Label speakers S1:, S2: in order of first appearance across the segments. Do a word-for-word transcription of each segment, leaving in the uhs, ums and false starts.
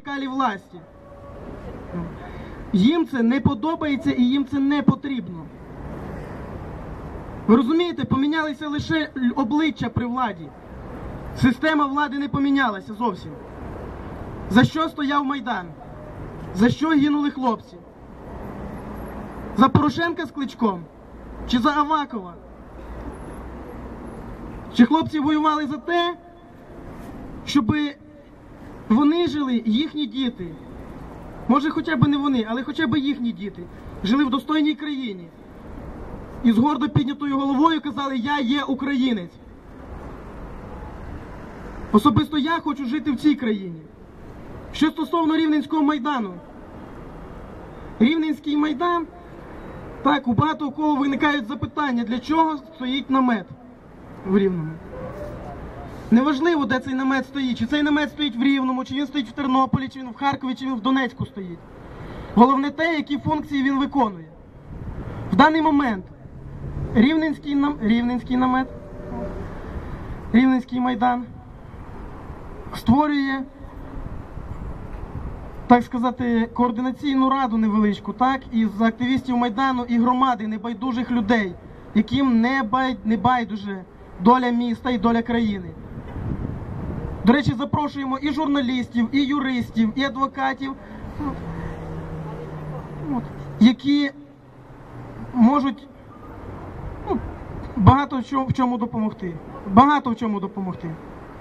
S1: вертикалі власті. Їм це не подобається і їм це не потрібно. Ви розумієте, помінялися лише обличчя при владі. Система влади не помінялася зовсім. За що стояв Майдан? За що гинули хлопці? За Порошенка з Кличком? Чи за Авакова? Чи хлопці воювали за те, щоб вони жили, їхні діти, може хоча б не вони, але хоча б їхні діти, жили в достойній країні і з гордо піднятою головою казали: я є українець. Особисто я хочу жити в цій країні. Що стосовно Рівненського Майдану. Рівненський Майдан, так, у багато у кого виникають запитання, для чого стоїть намет в Рівному. Неважливо, де цей намет стоїть, чи цей намет стоїть в Рівному, чи він стоїть в Тернополі, чи він в Харкові, чи він в Донецьку стоїть. Головне те, які функції він виконує. В даний момент Рівненський, нам... Рівненський намет, Рівненський Майдан створює, так сказати, координаційну раду невеличку, так, із активістів Майдану і громади, небайдужих людей, яким не, бай... не байдуже доля міста і доля країни. До речі, запрошуємо і журналістів, і юристів, і адвокатів, от, які можуть, ну, багато в чому, в чому допомогти. Багато в чому допомогти.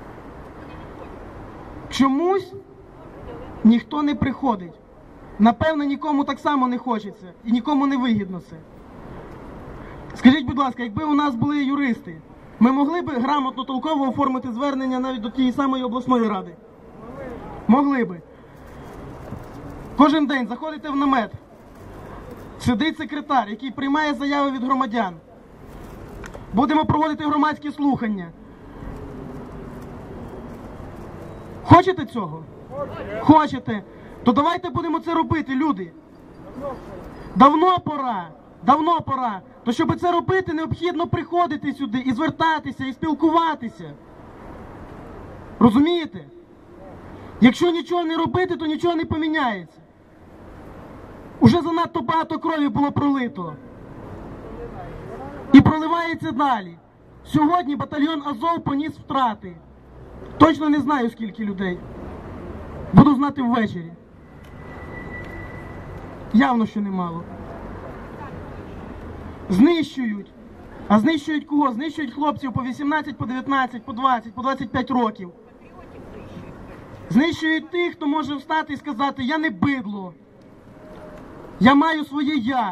S1: Чомусь ніхто не приходить. Напевно, нікому так само не хочеться і нікому не вигідно це. Скажіть, будь ласка, якби у нас були юристи, ми могли б грамотно, толково оформити звернення навіть до тієї самої обласної ради? Могли би. Кожен день заходите в намет, сидить секретар, який приймає заяви від громадян. Будемо проводити громадські слухання. Хочете цього? Хочете? То давайте будемо це робити, люди. Давно пора. Давно пора. То щоб це робити, необхідно приходити сюди і звертатися, і спілкуватися. Розумієте? Якщо нічого не робити, то нічого не поміняється. Уже занадто багато крові було пролито. І проливається далі. Сьогодні батальйон Азов поніс втрати. Точно не знаю, скільки людей. Буду знати ввечері. Явно, що немало. Знищують. А знищують кого? Знищують хлопців по вісімнадцять, по дев'ятнадцять, по двадцять, по двадцять п'ять років. Знищують тих, хто може встати і сказати: я не бидло. Я маю своє я.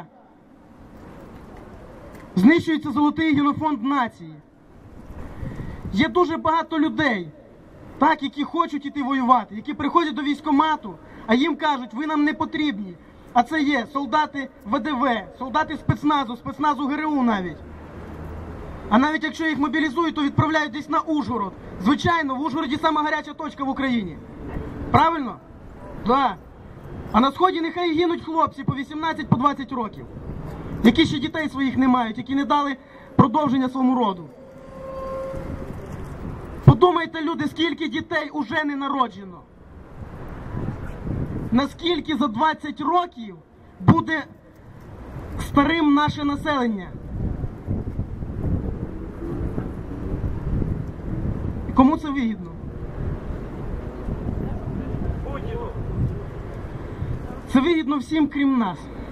S1: Знищується золотий генофонд нації. Є дуже багато людей, так, які хочуть іти воювати, які приходять до військкомату, а їм кажуть: ви нам не потрібні. А це є солдати Ве Де Ве, солдати спецназу, спецназу Ге Ер У навіть. А навіть якщо їх мобілізують, то відправляють десь на Ужгород. Звичайно, в Ужгороді сама гаряча точка в Україні. Правильно? Так. А на Сході нехай гинуть хлопці по вісімнадцять, по двадцять років, які ще дітей своїх не мають, які не дали продовження своєму роду. Подумайте, люди, скільки дітей уже не народжено. Наскільки за двадцять років буде старим наше населення? Кому це вигідно? Це вигідно всім, крім нас.